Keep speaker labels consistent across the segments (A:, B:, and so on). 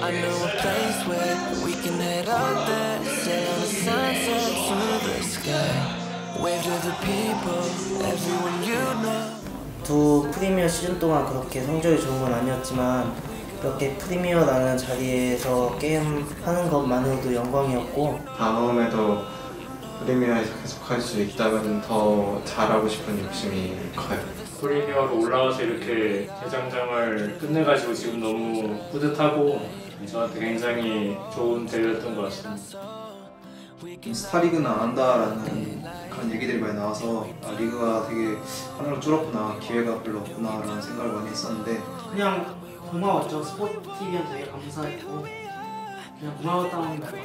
A: I know a place where we can head out there, sail on the sunset to the sky. Wave to the people, everyone you know.
B: 두 프리미어 시즌 동안 그렇게 성적이 좋은 건 아니었지만 이렇게 프리미어라는 자리에서 게임하는 것만으로도 영광이었고
C: 다음에도 프리미어에서 계속 할 수 있다면 더 잘하고 싶은 욕심이 커요.
D: 프리미어로 올라와서 이렇게 대장장을 끝내가지고 지금 너무 뿌듯하고 저한테 굉장히 좋은 대회였던 것 같습니다.
E: 스타리그는 안 한다라는 그런 얘기들이 많이 나와서 리그가 되게 하나로 줄었구나, 기회가 별로 없구나라는 생각을 많이 했었는데
B: 그냥 고마웠죠. 스포티비한테 되게 감사했고 그냥 고마웠다는 말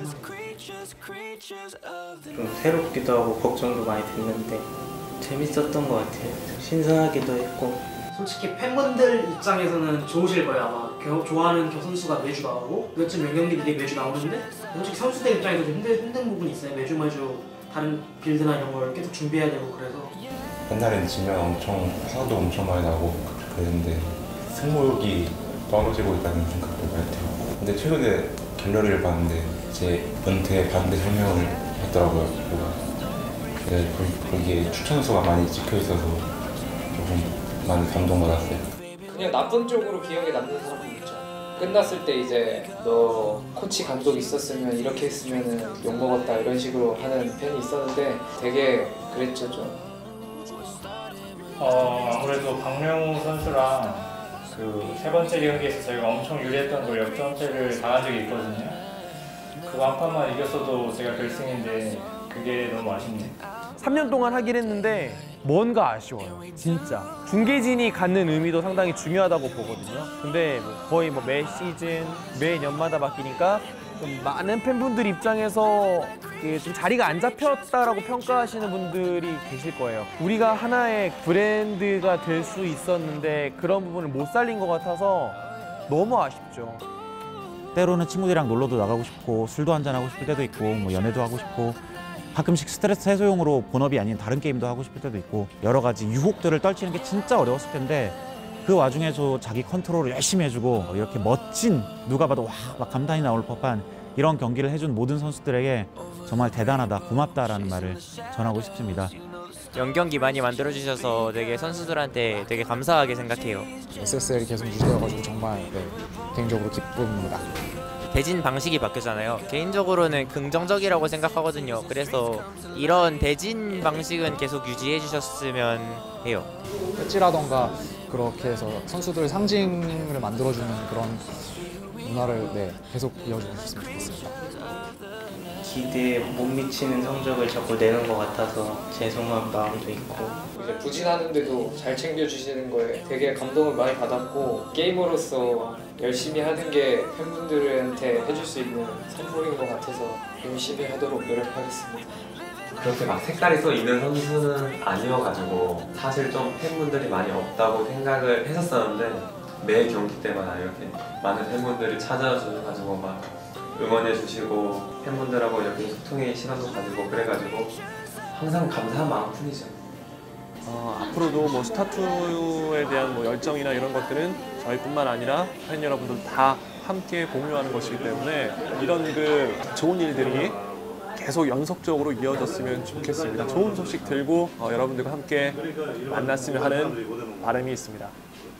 B: 좀 새롭기도 하고 걱정도 많이 됐는데 재밌었던 것 같아요. 신선하기도 했고 솔직히 팬분들 입장에서는 좋으실 거예요. 아마 좋아하는 선수가 매주 나오고 몇점 경기들이 매주 나오는데 솔직히 선수들 입장에서 좀 힘든 부분이 있어요. 매주 다른 빌드나 이런 걸 계속 준비해야 되고 그래서
F: 옛날에는 지면 화도 엄청 많이 나고 그랬는데 승부욕이 떨어지고 있다는 생각도 많이 들었고 근데 최근에 갤러리를 봤는데 제 은퇴 반대 설명을 했더라고요. 거기에 추천수가 많이 찍혀있어서 조금 많이 감동받았어요.
G: 그냥 나쁜 쪽으로 기억에 남는 사람도 있죠. 끝났을 때 이제 너 코치 감독 있었으면 이렇게 했으면 욕먹었다 이런 식으로 하는 팬이 있었는데 되게 그랬죠 좀.
D: 아무래도 박명우 선수랑 그 세 번째 경기에서 저희가 엄청 유리했던 걸 역전패를 당한 적이 있거든요. 그거 한 판만 이겼어도 제가 결승인데 그게 너무 아쉽네요.
H: 3년 동안 하긴 했는데 뭔가 아쉬워요. 진짜. 중계진이 갖는 의미도 상당히 중요하다고 보거든요. 근데 거의 매 시즌, 매 년마다 바뀌니까 좀 많은 팬분들 입장에서 좀 자리가 안 잡혔다라고 평가하시는 분들이 계실 거예요. 우리가 하나의 브랜드가 될 수 있었는데 그런 부분을 못 살린 것 같아서 너무 아쉽죠.
I: 때로는 친구들이랑 놀러도 나가고 싶고 술도 한잔하고 싶을 때도 있고 연애도 하고 싶고 가끔씩 스트레스 해소용으로 본업이 아닌 다른 게임도 하고 싶을 때도 있고 여러 가지 유혹들을 떨치는 게 진짜 어려웠을 텐데 그 와중에서 자기 컨트롤을 열심히 해주고 이렇게 멋진 누가 봐도 와 막 감탄이 나올 법한 이런 경기를 해준 모든 선수들에게 정말 대단하다, 고맙다라는 말을 전하고 싶습니다.
J: 연경기 많이 만들어주셔서 되게 선수들한테 되게 감사하게 생각해요.
K: SSL이 계속 유지되어가지고 정말 개인적으로 기쁩니다.
J: 대진 방식이 바뀌었잖아요. 개인적으로는 긍정적이라고 생각하거든요. 그래서 이런 대진 방식은 계속 유지해 주셨으면 해요.
K: 배지라던가 그렇게 해서 선수들 상징을 만들어주는 그런 문화를 계속 이어주셨으면 좋겠습니다.
B: 기대에 못 미치는 성적을 자꾸 내는 것 같아서 죄송한 마음도 있고
G: 이제 부진하는데도 잘 챙겨주시는 거에 되게 감동을 많이 받았고 게이머로서 열심히 하는 게 팬분들한테 해줄 수 있는 선물인 것 같아서 열심히 하도록 노력하겠습니다.
C: 그렇게 막 색깔이 써 있는 선수는 아니어가지고 사실 좀 팬분들이 많이 없다고 생각을 했었었는데 매 경기 때마다 이렇게 많은 팬분들이 찾아주셔가지고 막 응원해주시고 팬분들하고 이렇게 소통의 시간도 가지고 그래가지고 항상 감사한 마음뿐이죠.
H: 앞으로도 스타2에 대한 열정이나 이런 것들은 저희뿐만 아니라 팬 여러분들 다 함께 공유하는 것이기 때문에 이런 좋은 일들이 계속 연속적으로 이어졌으면 좋겠습니다. 좋은 소식 들고 여러분들과 함께 만났으면 하는 바람이 있습니다.